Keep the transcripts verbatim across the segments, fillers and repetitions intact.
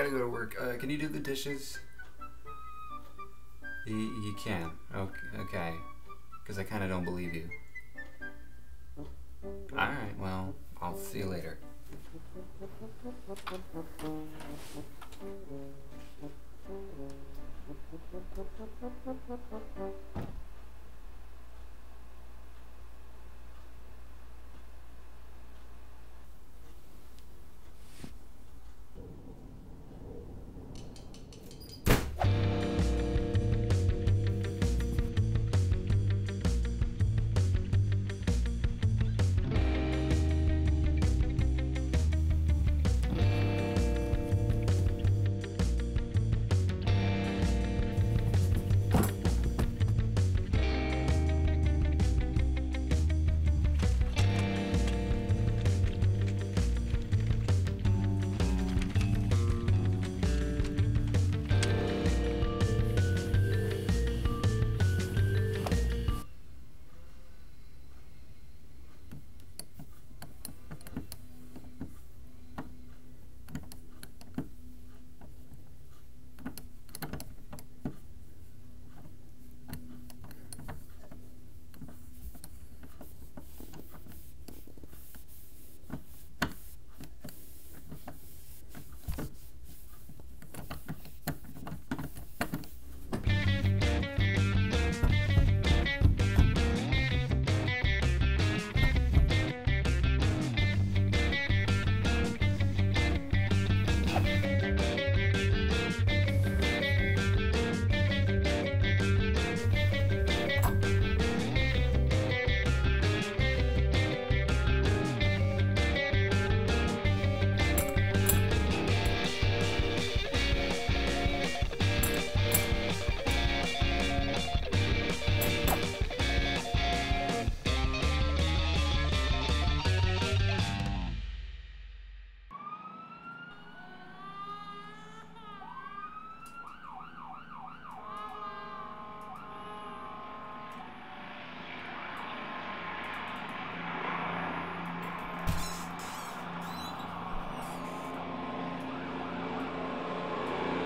gotta go to work. Uh, can you do the dishes? You, you can. Okay. Because I kind of don't believe you. Alright, well, I'll see you later.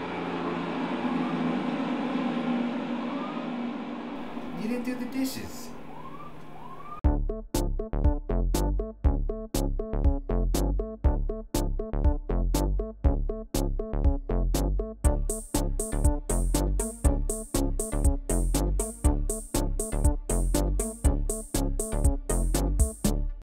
You didn't do the dishes.